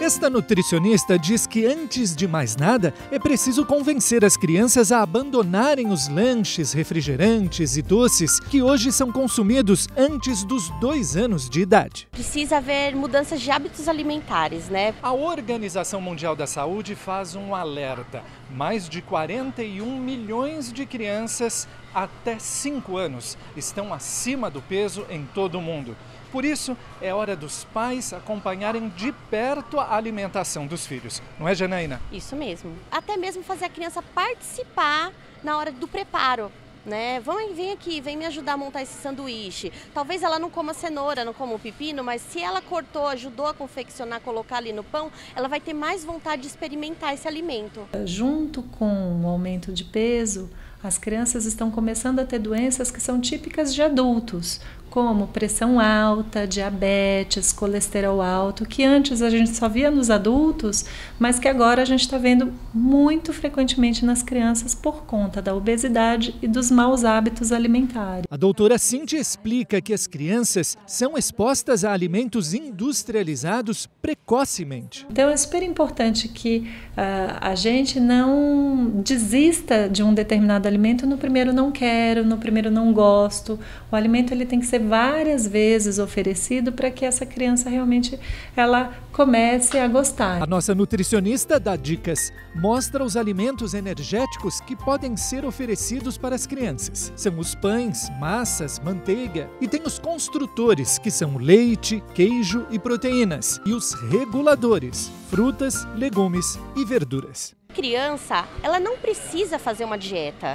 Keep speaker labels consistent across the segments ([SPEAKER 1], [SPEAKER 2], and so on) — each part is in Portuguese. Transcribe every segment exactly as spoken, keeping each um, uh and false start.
[SPEAKER 1] Esta nutricionista diz que, antes de mais nada, é preciso convencer as crianças a abandonarem os lanches, refrigerantes e doces que hoje são consumidos antes dos dois anos de idade.
[SPEAKER 2] Precisa haver mudanças de hábitos alimentares, né?
[SPEAKER 1] A Organização Mundial da Saúde faz um alerta. Mais de quarenta e um milhões de crianças até cinco anos estão acima do peso em todo o mundo. Por isso, é hora dos pais acompanharem de perto a alimentação dos filhos. Não é, Janaína?
[SPEAKER 2] Isso mesmo. Até mesmo fazer a criança participar na hora do preparo. Né? Vem, vem aqui, vem me ajudar a montar esse sanduíche. Talvez ela não coma cenoura, não coma o pepino, mas se ela cortou, ajudou a confeccionar, colocar ali no pão, ela vai ter mais vontade de experimentar esse alimento.
[SPEAKER 3] Junto com o aumento de peso, as crianças estão começando a ter doenças que são típicas de adultos, como pressão alta, diabetes, colesterol alto, que antes a gente só via nos adultos, mas que agora a gente está vendo muito frequentemente nas crianças por conta da obesidade e dos maus hábitos alimentares.
[SPEAKER 1] A doutora Cíntia explica que as crianças são expostas a alimentos industrializados precocemente.
[SPEAKER 3] Então é super importante que uh, a gente não desista de um determinado alimento no primeiro não quero, no primeiro não gosto. O alimento ele tem que ser várias vezes oferecido para que essa criança realmente ela comece a gostar.
[SPEAKER 1] A nossa nutricionista dá dicas, mostra os alimentos energéticos que podem ser oferecidos para as crianças. São os pães, massas, manteiga e tem os construtores, que são leite, queijo e proteínas, e os reguladores, frutas, legumes e verduras.
[SPEAKER 2] A criança, ela não precisa fazer uma dieta.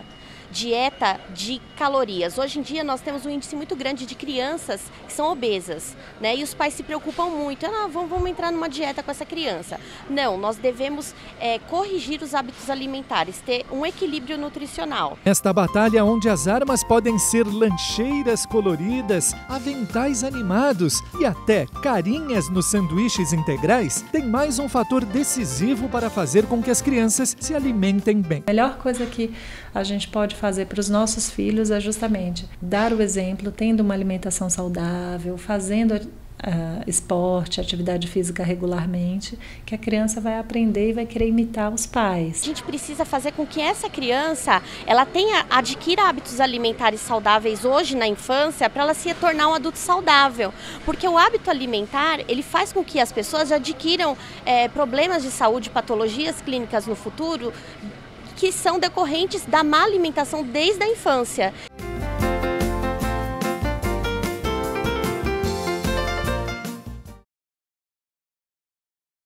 [SPEAKER 2] Dieta de calorias. Hoje em dia nós temos um índice muito grande de crianças que são obesas, né? E os pais se preocupam muito, ah, vamos, vamos entrar numa dieta com essa criança. Não, nós devemos é, corrigir os hábitos alimentares, ter um equilíbrio nutricional.
[SPEAKER 1] Esta batalha onde as armas podem ser lancheiras coloridas, aventais animados e até carinhas nos sanduíches integrais, tem mais um fator decisivo para fazer com que as crianças se alimentem bem.
[SPEAKER 3] A melhor coisa que a gente pode fazer para os nossos filhos é justamente dar o exemplo, tendo uma alimentação saudável, fazendo uh, esporte, atividade física regularmente, que a criança vai aprender e vai querer imitar os pais.
[SPEAKER 2] A gente precisa fazer com que essa criança ela tenha, adquira hábitos alimentares saudáveis hoje na infância para ela se tornar um adulto saudável, porque o hábito alimentar ele faz com que as pessoas adquiram é, problemas de saúde, patologias clínicas no futuro, que são decorrentes da má alimentação desde a infância.